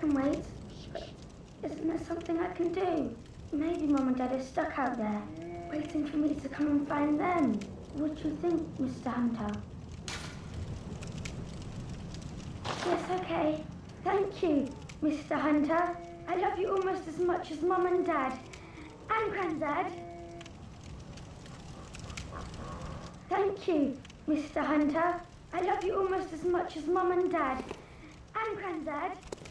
can wait. But isn't there something I can do? Maybe Mum and Dad are stuck out there, waiting for me to come and find them. What do you think, Mr. Hunter? Yes, okay. Thank you, Mr. Hunter. I love you almost as much as Mum and Dad. And Granddad. Thank you, Mr. Hunter. I love you almost as much as Mum and Dad. And Granddad.